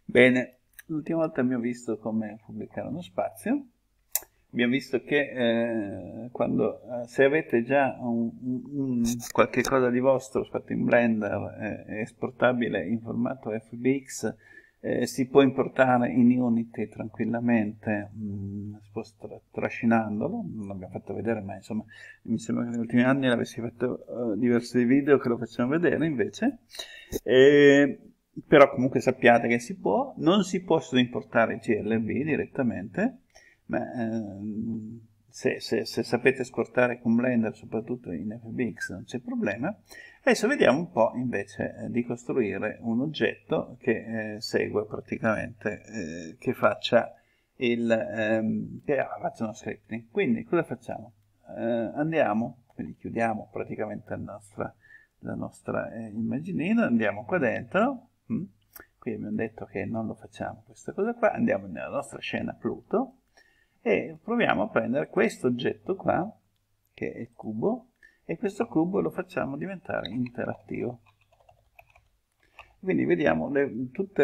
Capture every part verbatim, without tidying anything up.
Bene, l'ultima volta abbiamo visto come pubblicare uno spazio. Abbiamo visto che eh, quando, eh, se avete già un, un, un qualche cosa di vostro fatto in Blender eh, esportabile in formato F B X, eh, si può importare in Unity tranquillamente, mh, tra, trascinandolo. Non l'abbiamo fatto vedere, ma insomma mi sembra che negli ultimi anni l'avessi fatto uh, diversi video che lo facciamo vedere invece. E, però comunque sappiate che si può. Non si possono importare G L B direttamente, ma ehm, se, se, se sapete esportare con Blender, soprattutto in F B X, non c'è problema. Adesso vediamo un po' invece eh, di costruire un oggetto che eh, segua praticamente, eh, che faccia il ehm, che ah, faccia uno scripting. Quindi cosa facciamo? Eh, andiamo, quindi chiudiamo praticamente la nostra, la nostra eh, immaginina, andiamo qua dentro. Hm? Qui abbiamo detto che non lo facciamo questa cosa qua, andiamo nella nostra scena Pluto e proviamo a prendere questo oggetto qua, che è il cubo, e questo cubo lo facciamo diventare interattivo. Quindi vediamo tutti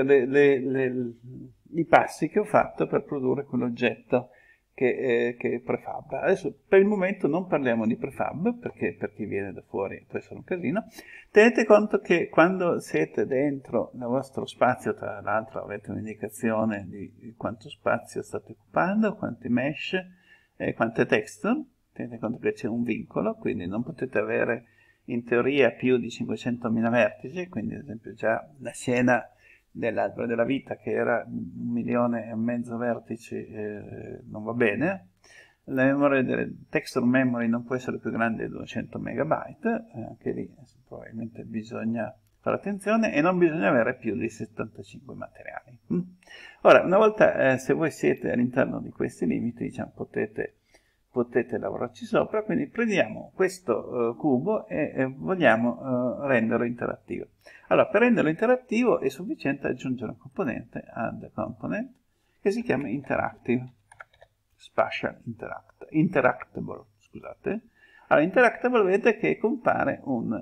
i passi che ho fatto per produrre quell'oggetto che, eh, che è prefab. Adesso per il momento non parliamo di prefab, perché per chi viene da fuori può essere un casino. Tenete conto che quando siete dentro nel vostro spazio, tra l'altro avete un'indicazione di quanto spazio state occupando, quanti mesh, eh, quante texture. Tenete conto che c'è un vincolo, quindi non potete avere in teoria più di cinquecentomila vertici, quindi ad esempio già la scena dell'albero della vita che era un milione e mezzo vertici eh, non va bene. La memoria delle texture memory non può essere più grande di duecento megabyte, eh, anche lì probabilmente bisogna fare attenzione, e non bisogna avere più di settantacinque materiali. Mm? Ora, una volta eh, se voi siete all'interno di questi limiti, diciamo, potete potete lavorarci sopra, quindi prendiamo questo uh, cubo e, e vogliamo uh, renderlo interattivo. Allora, per renderlo interattivo è sufficiente aggiungere un componente, add component, che si chiama interactive, spatial interact, interactable, scusate. Allora, interactable vedete che compare un,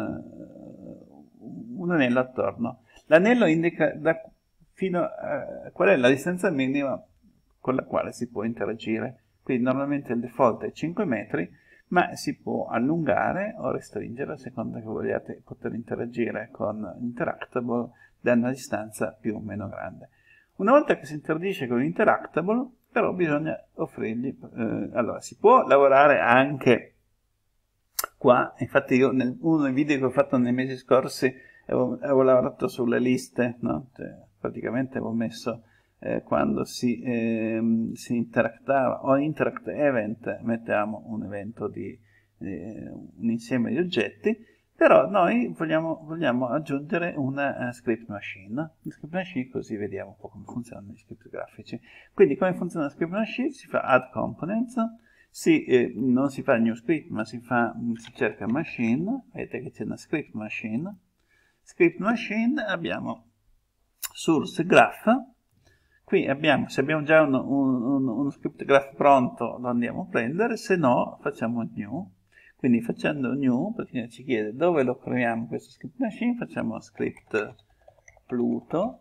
uh, un anello attorno. L'anello indica da, fino a qual è la distanza minima con la quale si può interagire. Quindi normalmente il default è cinque metri, ma si può allungare o restringere a seconda che vogliate poter interagire con Interactable da una distanza più o meno grande. Una volta che si interagisce con Interactable, però bisogna offrirgli... Eh, allora, si può lavorare anche qua, infatti io nel uno dei video che ho fatto nei mesi scorsi avevo, avevo lavorato sulle liste, no? Cioè, praticamente avevo messo... Eh, quando si, eh, si interactava o interact event mettiamo un evento di eh, un insieme di oggetti, però noi vogliamo, vogliamo aggiungere una uh, script machine. La script machine, così vediamo un po' come funzionano gli script grafici. Quindi come funziona la script machine? Si fa add components, si, eh, non si fa new script, ma si, fa, si cerca machine, vedete che c'è una script machine. Script machine abbiamo source graph. Qui abbiamo, se abbiamo già uno, un, uno script graph pronto lo andiamo a prendere, se no facciamo new. Quindi facendo new, perché ci chiede dove lo creiamo questo script machine, facciamo script Pluto.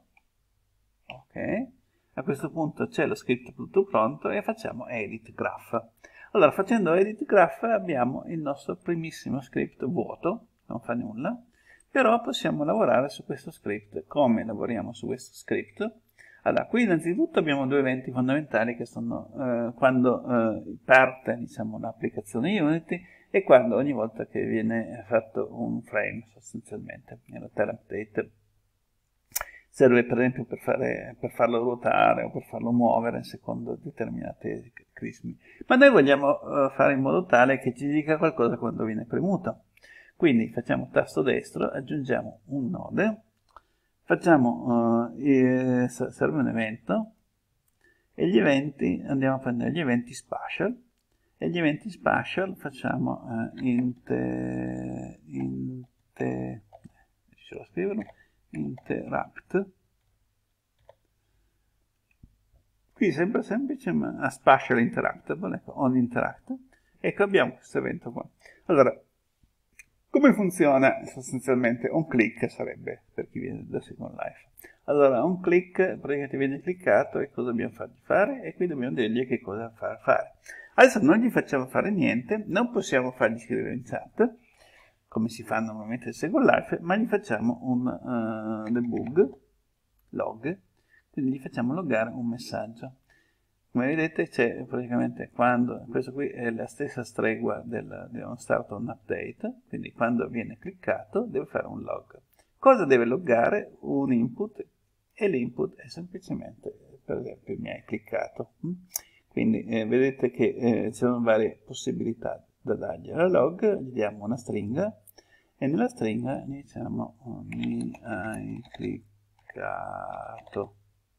Ok, a questo punto c'è lo script Pluto pronto e facciamo edit graph. Allora, facendo edit graph abbiamo il nostro primissimo script vuoto, non fa nulla, però possiamo lavorare su questo script. Come lavoriamo su questo script? Allora, qui innanzitutto abbiamo due eventi fondamentali che sono eh, quando eh, parte, diciamo, l'applicazione Unity e quando ogni volta che viene fatto un frame, sostanzialmente. In realtà l'update serve per esempio per, fare, per farlo ruotare o per farlo muovere secondo determinati crismi. Ma noi vogliamo eh, fare in modo tale che ci dica qualcosa quando viene premuto. Quindi facciamo tasto destro, aggiungiamo un node, facciamo, uh, eh, serve un evento, e gli eventi, andiamo a prendere gli eventi spatial, e gli eventi spatial facciamo uh, int, int, riuscirò a scriverlo, interact, qui sembra semplice, ma a spatial interactable, ecco, on interact, ecco abbiamo questo evento qua. Allora, Come funziona sostanzialmente? Un click sarebbe per chi viene da Second Life. Allora, un click, praticamente viene cliccato e cosa dobbiamo fargli fare? E qui dobbiamo dirgli che cosa far fare. Adesso non gli facciamo fare niente, non possiamo fargli scrivere in chat, come si fa normalmente in Second Life, ma gli facciamo un uh, debug, log, quindi gli facciamo loggare un messaggio. Come vedete c'è praticamente quando, questo qui è la stessa stregua del, di un start on update, quindi quando viene cliccato deve fare un log. Cosa deve loggare? Un input, e l'input è semplicemente, per esempio, mi hai cliccato. Quindi eh, vedete che eh, ci sono varie possibilità da dargli alla log, gli diamo una stringa, e nella stringa gli diciamo oh, mi hai cliccato.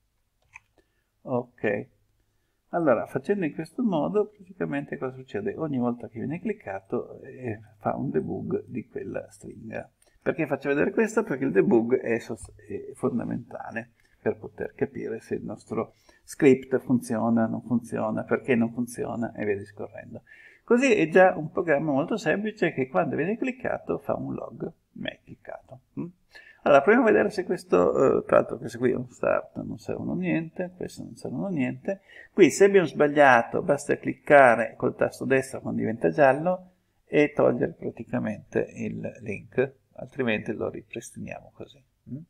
Ok. Allora, facendo in questo modo, praticamente cosa succede? Ogni volta che viene cliccato eh, fa un debug di quella stringa. Perché faccio vedere questo? Perché il debug è, è fondamentale per poter capire se il nostro script funziona, non funziona, perché non funziona e via discorrendo. Così è già un programma molto semplice che quando viene cliccato fa un log, mi hai cliccato. Allora, proviamo a vedere se questo, eh, tra l'altro questo qui è un start, non servono niente, questo non servono niente. Qui se abbiamo sbagliato basta cliccare col tasto destro quando diventa giallo e togliere praticamente il link, altrimenti lo ripristiniamo così.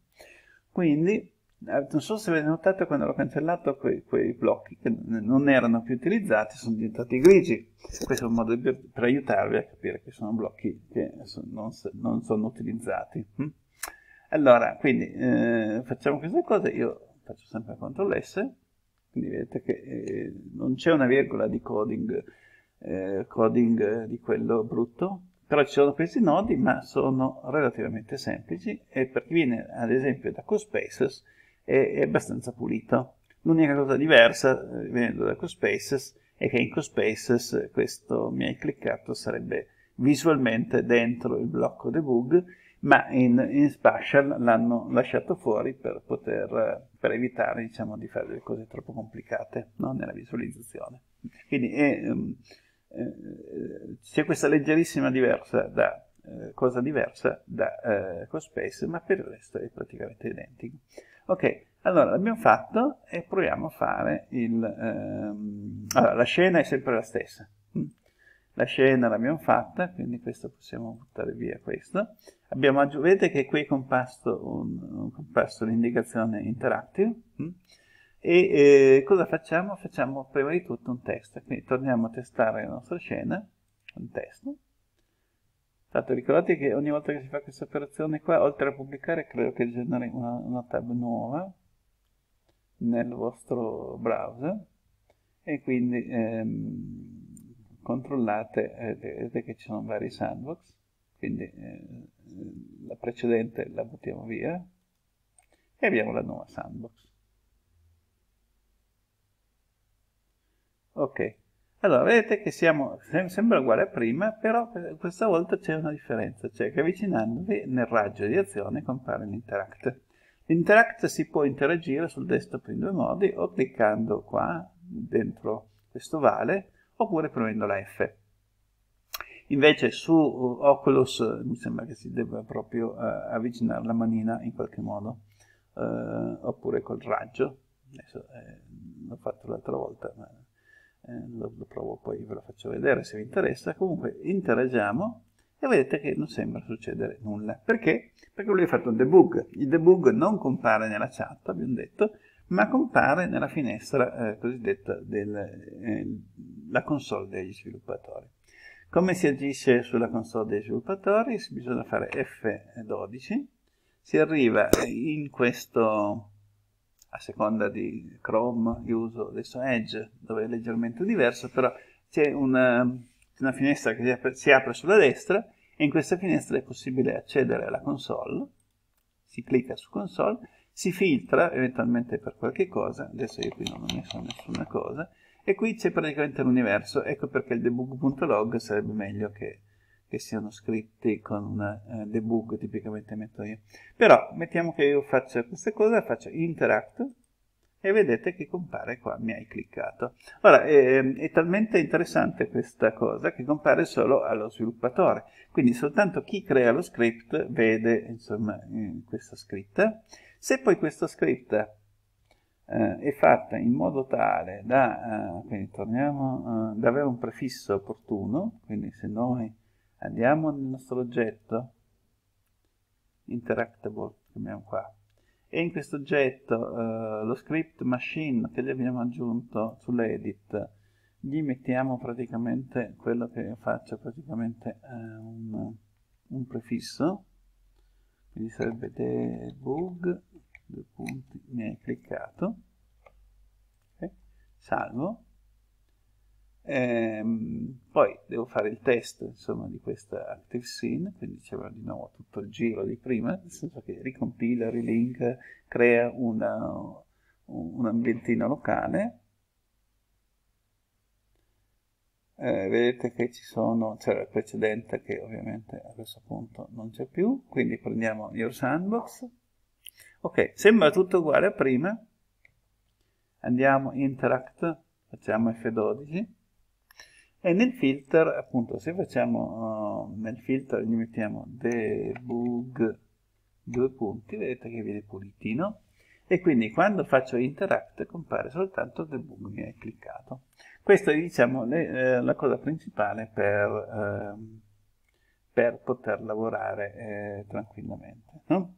Quindi, non so se avete notato quando l'ho cancellato quei, quei blocchi che non erano più utilizzati, sono diventati grigi. Questo è un modo per, per aiutarvi a capire che sono blocchi che non, non sono utilizzati. Allora, quindi eh, facciamo questa cosa, io faccio sempre control S, quindi vedete che eh, non c'è una virgola di coding, eh, coding di quello brutto, però ci sono questi nodi, ma sono relativamente semplici, e per chi viene ad esempio da CoSpaces è, è abbastanza pulito. L'unica cosa diversa, eh, venendo da CoSpaces, è che in CoSpaces questo mi hai cliccato sarebbe visualmente dentro il blocco debug, ma in, in Spatial l'hanno lasciato fuori per, poter, per evitare diciamo, di fare delle cose troppo complicate, no? Nella visualizzazione. Quindi è, eh, c'è questa leggerissima diversa da, eh, cosa diversa da eh, CoSpace, ma per il resto è praticamente identico. Ok, allora l'abbiamo fatto e proviamo a fare il... Ehm, allora, la scena è sempre la stessa. La scena l'abbiamo fatta, quindi questo possiamo buttare via questo. Abbiamo aggiunto, vedete che qui è comparso, un, un comparso l'indicazione interactive. Hm? E eh, cosa facciamo? Facciamo prima di tutto un test. Quindi torniamo a testare la nostra scena, un test. Tanto ricordate che ogni volta che si fa questa operazione qua, oltre a pubblicare, credo che generi una, una tab nuova nel vostro browser. E quindi... Ehm, controllate, eh, vedete che ci sono vari sandbox, quindi eh, la precedente la buttiamo via e abbiamo la nuova sandbox. Ok, allora vedete che siamo, sembra uguale a prima, però questa volta c'è una differenza, cioè che avvicinandovi nel raggio di azione compare l'interact. L'interact si può interagire sul desktop in due modi, o cliccando qua dentro questo vale, oppure premendo la F. Invece su Oculus mi sembra che si debba proprio uh, avvicinare la manina in qualche modo, uh, oppure col raggio. Adesso eh, l'ho fatto l'altra volta, ma eh, lo, lo provo poi, ve lo faccio vedere se vi interessa. Comunque interagiamo e vedete che non sembra succedere nulla. Perché? Perché lui ha fatto un debug. Il debug non compare nella chat, abbiamo detto, ma compare nella finestra eh, cosiddetta della eh, console degli sviluppatori. Come si agisce sulla console degli sviluppatori? Bisogna fare F dodici, si arriva in questo, a seconda di Chrome, io uso adesso Edge, dove è leggermente diverso, però c'è una, una finestra che si apre, si apre sulla destra, e in questa finestra è possibile accedere alla console, si clicca su console, si filtra eventualmente per qualche cosa, adesso io qui non ho messo nessuna cosa, e qui c'è praticamente l'universo. Ecco perché il debug.log sarebbe meglio che, che siano scritti con uh, debug, tipicamente metto io. Però mettiamo che io faccia questa cosa, faccio interact, e vedete che compare qua, mi hai cliccato. Ora, è, è talmente interessante questa cosa che compare solo allo sviluppatore, quindi soltanto chi crea lo script vede, insomma, questa scritta. Se poi questo script eh, è fatta in modo tale da, eh, quindi torniamo, eh, da avere un prefisso opportuno, quindi se noi andiamo nel nostro oggetto, interactable, chiamiamo qua, e in questo oggetto uh, lo script machine che gli abbiamo aggiunto sull'edit, gli mettiamo praticamente quello che faccia praticamente uh, un, un prefisso, quindi sarebbe debug, due punti, mi hai cliccato, okay. Salvo. Ehm, poi devo fare il test, insomma, di questa active scene, quindi c'era di nuovo tutto il giro di prima, nel senso che ricompila, rilink, crea una, un ambientino locale. Eh, vedete che ci sono, c'era il precedente che ovviamente a questo punto non c'è più, quindi prendiamo Your Sandbox. Ok, sembra tutto uguale a prima. Andiamo Interact, facciamo F dodici. E nel filter, appunto, se facciamo uh, nel filter gli mettiamo debug due punti, vedete che viene pulitino, e quindi quando faccio interact compare soltanto debug, mi hai cliccato. Questa è, diciamo, le, eh, la cosa principale per, eh, per poter lavorare eh, tranquillamente, no?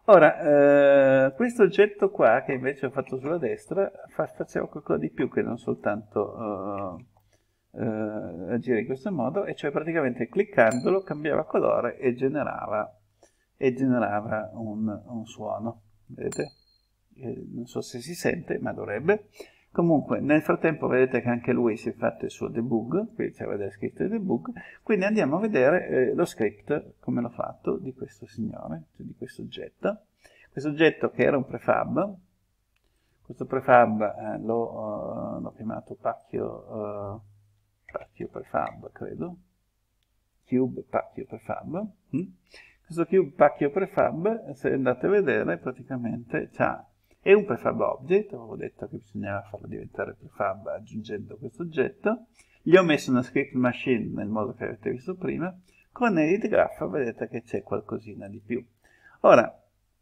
Ora, eh, questo oggetto qua, che invece ho fatto sulla destra, fa, faceva qualcosa di più che non soltanto... Uh, Uh, agire in questo modo, e cioè praticamente cliccandolo cambiava colore e generava, e generava un, un suono, vedete? Eh, non so se si sente, ma dovrebbe. Comunque nel frattempo vedete che anche lui si è fatto il suo debug, qui c'è vedere scritto debug, quindi andiamo a vedere eh, lo script come l'ho fatto di questo signore, cioè di questo oggetto. Questo oggetto che era un prefab, questo prefab eh, l'ho uh, chiamato pacchio uh, pacchio prefab, credo, cube pacchio prefab. Mm? Questo cube pacchio prefab, se andate a vedere, praticamente c'ha, è un prefab object, avevo detto che bisognava farlo diventare prefab aggiungendo questo oggetto, gli ho messo una script machine nel modo che avete visto prima, con edit graph vedete che c'è qualcosina di più. Ora,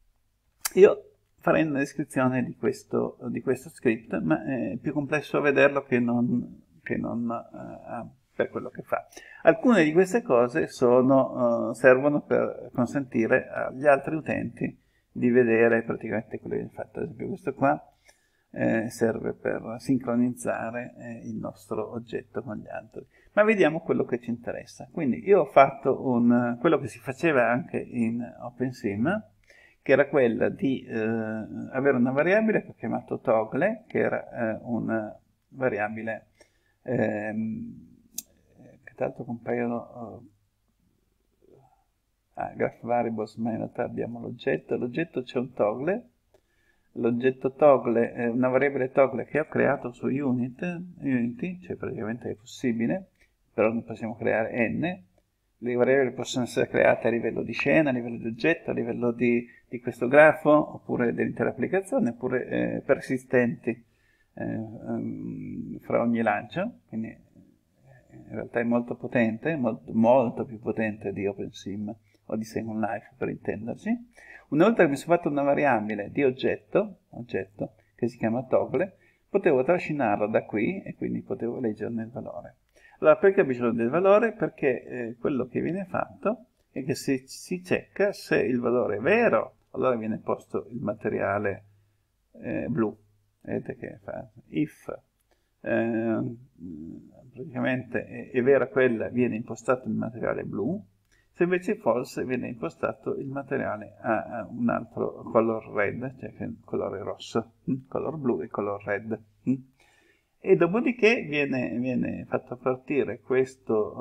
io farei una descrizione di questo, di questo script, ma è più complesso a vederlo che non... che non uh, per quello che fa. Alcune di queste cose sono, uh, servono per consentire agli altri utenti di vedere praticamente quello che viene fatto. Ad esempio questo qua eh, serve per sincronizzare eh, il nostro oggetto con gli altri. Ma vediamo quello che ci interessa. Quindi io ho fatto un, quello che si faceva anche in OpenSim, che era quella di eh, avere una variabile che ho chiamato toggle, che era eh, una variabile Ehm, che tra l'altro compaiono uh, ah, graph variables, ma in realtà abbiamo l'oggetto, l'oggetto c'è un toggle, l'oggetto toggle è una variabile toggle che ho creato su unit, Unity, cioè praticamente è possibile, però ne possiamo creare n, le variabili possono essere create a livello di scena, a livello di oggetto, a livello di, di questo grafo, oppure dell'intera applicazione, oppure eh, persistenti Eh, um, fra ogni lancio, quindi in realtà è molto potente, molto, molto più potente di OpenSim o di Second Life, per intenderci. Una volta che mi sono fatto una variabile di oggetto, oggetto che si chiama toggle, potevo trascinarlo da qui e quindi potevo leggerne il valore. Allora, perché ho bisogno del valore? Perché eh, quello che viene fatto è che se si checca se il valore è vero, allora viene posto il materiale eh, blu. Vedete che fa if eh, praticamente è, è vera quella, viene impostato il materiale blu, se invece è false viene impostato il materiale a, a un altro color red, cioè che colore rosso, hm? color blu e color red. Hm? E dopodiché viene, viene fatto partire questo,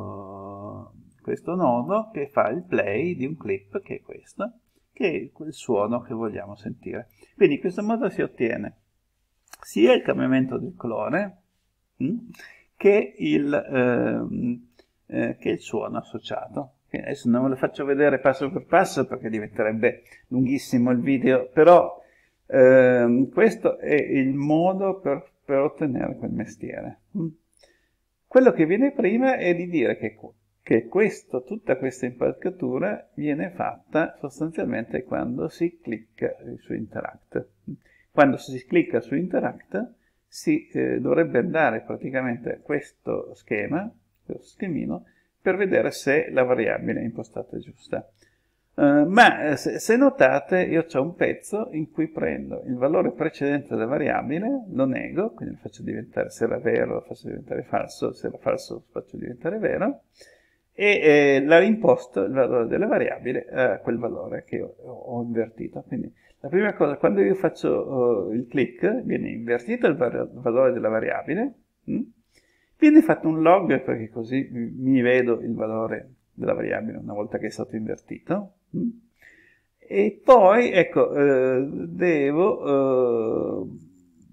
uh, questo nodo che fa il play di un clip, che è questo, che è quel suono che vogliamo sentire. Quindi in questo modo si ottiene sia il cambiamento del colore mh, che, il, ehm, eh, che il suono associato. Quindi adesso non ve lo faccio vedere passo per passo perché diventerebbe lunghissimo il video, però Eh, questo è il modo per, per ottenere quel mestiere. Quello che viene prima è di dire che, che questo, tutta questa impalcatura viene fatta sostanzialmente quando si clicca su Interact. Quando si clicca su Interact si eh, dovrebbe andare praticamente a questo schema, questo schemino, per vedere se la variabile è impostata giusta. Uh, ma se, se notate io ho un pezzo in cui prendo il valore precedente della variabile, lo nego, quindi lo faccio diventare, se era vero lo faccio diventare falso, se era falso lo faccio diventare vero, e eh, la imposto il valore della variabile a quel valore che ho, ho invertito. Quindi la prima cosa, quando io faccio uh, il click, viene invertito il, var il valore della variabile, hm? Viene fatto un log perché così mi vedo il valore della variabile una volta che è stato invertito. E poi, ecco, eh, devo eh,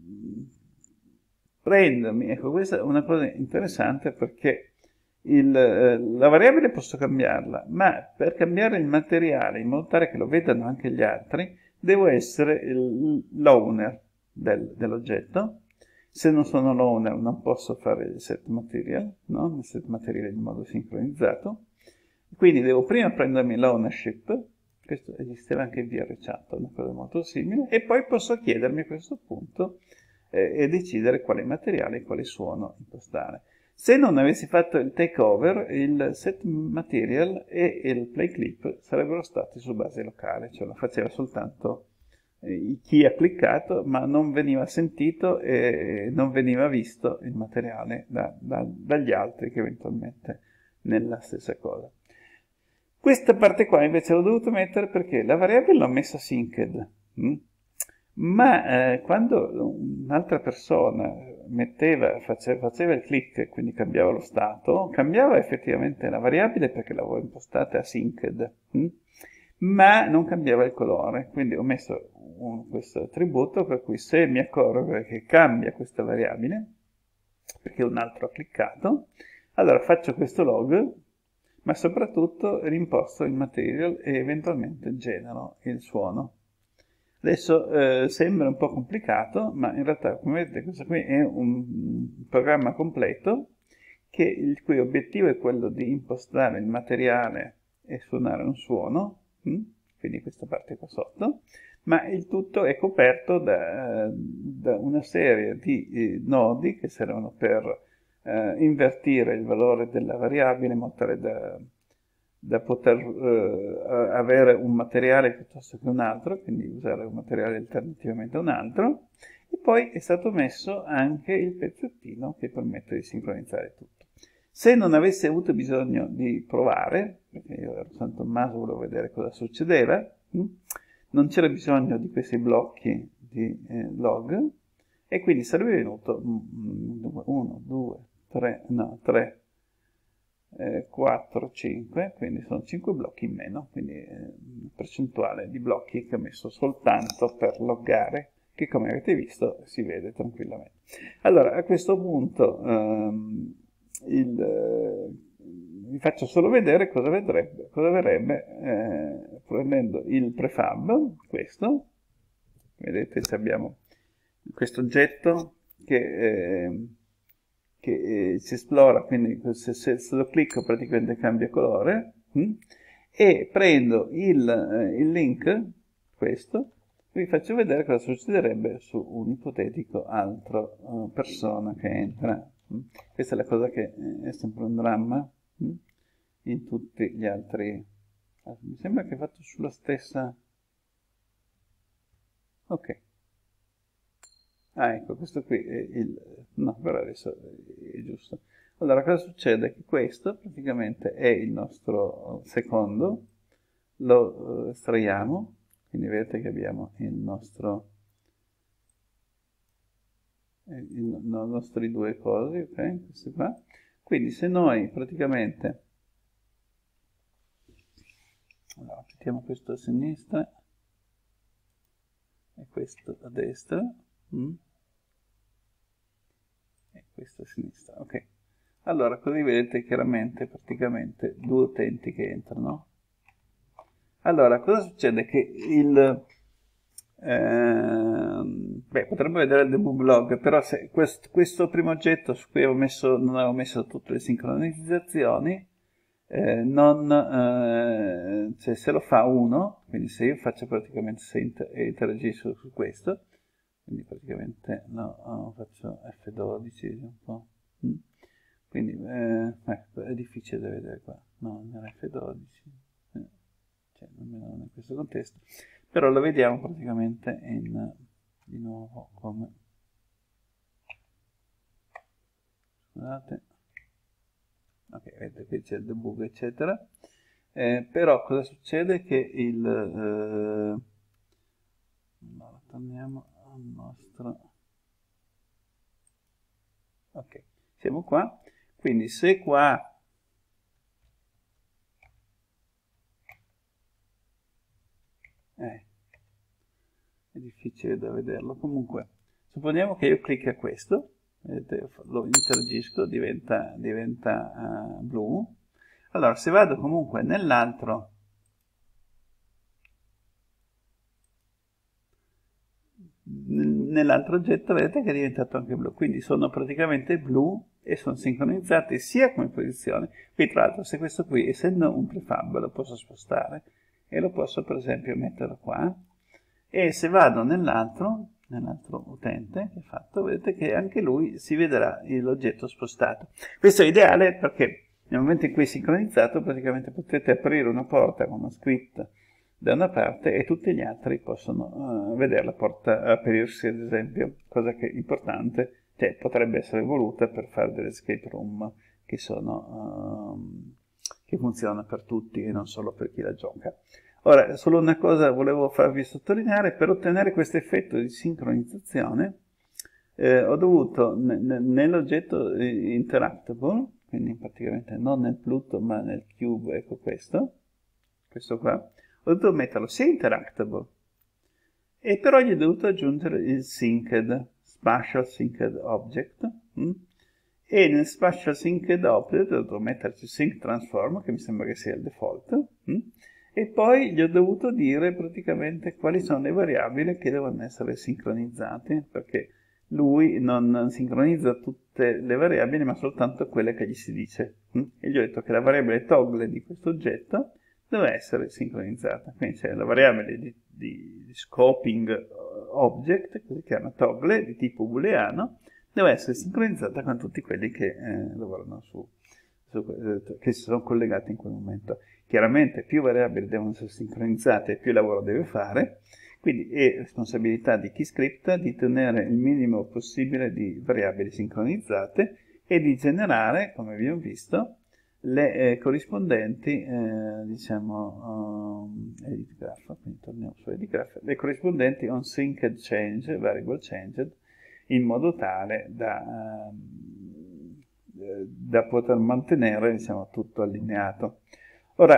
prendermi, ecco, questa è una cosa interessante perché il, eh, la variabile posso cambiarla, ma per cambiare il materiale in modo tale che lo vedano anche gli altri, devo essere l'owner del, dell'oggetto. Se non sono l'owner non posso fare il set material, no? Il set material in modo sincronizzato. Quindi devo prima prendermi l'ownership, questo esisteva anche in V R Chat, una cosa molto simile, e poi posso chiedermi a questo punto eh, e decidere quale materiale e quale suono impostare. Se non avessi fatto il takeover, il set material e il play clip sarebbero stati su base locale, cioè lo faceva soltanto eh, chi ha cliccato, ma non veniva sentito e non veniva visto il materiale da, da, dagli altri che eventualmente nella stessa cosa. Questa parte qua invece l'ho dovuto mettere perché la variabile l'ho messa synced, hm? ma eh, quando un'altra persona metteva, faceva, faceva il click, quindi cambiava lo stato, cambiava effettivamente la variabile perché l'avevo impostata a synced, hm? ma non cambiava il colore, quindi ho messo un, questo attributo per cui se mi accorgo che cambia questa variabile, perché un altro ha cliccato, allora faccio questo log, ma soprattutto rimposto il material e eventualmente genero il suono. Adesso eh, sembra un po' complicato, ma in realtà, come vedete, questo qui è un programma completo che, il cui obiettivo è quello di impostare il materiale e suonare un suono, hm? Quindi questa parte qua sotto, ma il tutto è coperto da, da una serie di eh, nodi che servono per eh, invertire il valore della variabile in modo tale da, da poter eh, avere un materiale piuttosto che un altro, quindi usare un materiale alternativamente a un altro, e poi è stato messo anche il pezzettino che permette di sincronizzare tutto. Se non avessi avuto bisogno di provare, perché io ero San Tommaso, volevo vedere cosa succedeva, hm? non c'era bisogno di questi blocchi di eh, log, e quindi sarebbe venuto uno, due, tre, no, tre, quattro, cinque, quindi sono cinque blocchi in meno, quindi eh, una percentuale di blocchi che ho messo soltanto per loggare, che come avete visto si vede tranquillamente. Allora, a questo punto ehm, il, eh, vi faccio solo vedere cosa, vedrebbe, cosa verrebbe eh, prendendo il prefab, questo, vedete abbiamo questo oggetto che... Eh, che eh, si esplora, quindi se, se, se lo clicco praticamente cambia colore, hm? e prendo il, eh, il link, questo, vi faccio vedere cosa succederebbe su un ipotetico altro uh, persona che entra. Hm? Questa è la cosa che eh, è sempre un dramma hm? in tutti gli altri. Ah, mi sembra che è fatto sulla stessa... Ok. Ah, ecco, questo qui è il... no, però adesso è giusto. Allora, cosa succede? Che questo praticamente è il nostro secondo, lo estraiamo, quindi vedete che abbiamo il nostro, i nostri due cosi, ok? Questi qua. Quindi se noi praticamente, allora, mettiamo questo a sinistra e questo a destra, mm? e questo a sinistra, ok. Allora, così vedete chiaramente praticamente due utenti che entrano. Allora, cosa succede? Che il, Eh, beh, potremmo vedere il debug log, però se quest, questo primo oggetto su cui avevo messo, non avevo messo tutte le sincronizzazioni, eh, non, eh, cioè se lo fa uno, quindi se io faccio praticamente, se inter interagisco su questo, quindi praticamente no, oh, faccio F dodici un po', mm. Quindi eh, eh, è difficile da vedere qua, no, non era F dodici, eh, cioè almeno non in questo contesto, però lo vediamo praticamente in, di nuovo come, scusate, ok, vedete qui c'è il debug eccetera, eh, però cosa succede che il, eh, allora, torniamo al nostro, ok, siamo qua, quindi se qua eh, è difficile da vederlo, comunque supponiamo che io clicchi a questo, vedete, lo interagisco, diventa, diventa uh, blu, allora se vado comunque nell'altro nell'altro oggetto vedete che è diventato anche blu, quindi sono praticamente blu e sono sincronizzati sia come posizione. Qui tra l'altro se questo qui, essendo un prefab, lo posso spostare e lo posso per esempio mettere qua, e se vado nell'altro nell'altro utente che ho fatto, vedete che anche lui si vedrà l'oggetto spostato. Questo è ideale perché nel momento in cui è sincronizzato praticamente potete aprire una porta con uno script da una parte e tutti gli altri possono uh, vedere la porta aprirsi, ad esempio, cosa che è importante, cioè potrebbe essere voluta per fare delle escape room che sono uh, che funzionano per tutti e non solo per chi la gioca. Ora, solo una cosa volevo farvi sottolineare: per ottenere questo effetto di sincronizzazione eh, ho dovuto nell'oggetto interactable, quindi praticamente non nel Pluto ma nel cube, ecco questo, questo qua, ho dovuto metterlo sia interactable e però gli ho dovuto aggiungere il synced, spatial synced object, hm? E nel spatial synced object ho dovuto metterci sync transform, che mi sembra che sia il default, hm? E poi gli ho dovuto dire praticamente quali sono le variabili che devono essere sincronizzate, perché lui non sincronizza tutte le variabili ma soltanto quelle che gli si dice, hm? E gli ho detto che la variabile toggle di questo oggetto deve essere sincronizzata, quindi c'è la variabile di, di, di scoping object, che si chiama toggle, di tipo booleano, deve essere sincronizzata con tutti quelli che eh, lavorano su, su, eh, che si sono collegati in quel momento. Chiaramente più variabili devono essere sincronizzate, più lavoro deve fare, quindi è responsabilità di chi scripta di tenere il minimo possibile di variabili sincronizzate e di generare, come abbiamo visto, le eh, corrispondenti, eh, diciamo, um, edit graph, quindi torniamo su edit graph, le corrispondenti on synced change, variable changed, in modo tale da, uh, da poter mantenere, diciamo, tutto allineato. Ora,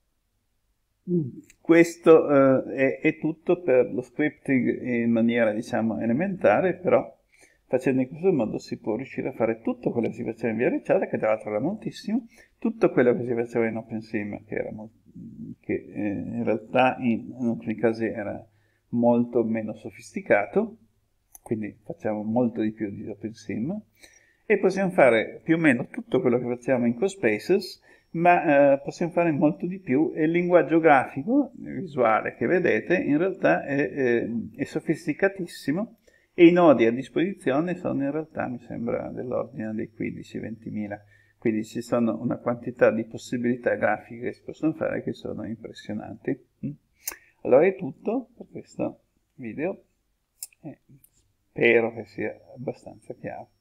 questo uh, è, è tutto per lo scripting in maniera, diciamo, elementare, però facendo in questo modo si può riuscire a fare tutto quello che si faceva in via Ricciarda, che tra l'altro era moltissimo, tutto quello che si faceva in OpenSim, che, era che eh, in realtà in, in alcuni casi era molto meno sofisticato, quindi facciamo molto di più di OpenSim, e possiamo fare più o meno tutto quello che facciamo in CoSpaces, ma eh, possiamo fare molto di più, e il linguaggio grafico, visuale che vedete, in realtà è, è, è sofisticatissimo, e i nodi a disposizione sono in realtà, mi sembra, dell'ordine dei quindici ventimila, quindi ci sono una quantità di possibilità grafiche che si possono fare che sono impressionanti. Allora è tutto per questo video, e spero che sia abbastanza chiaro.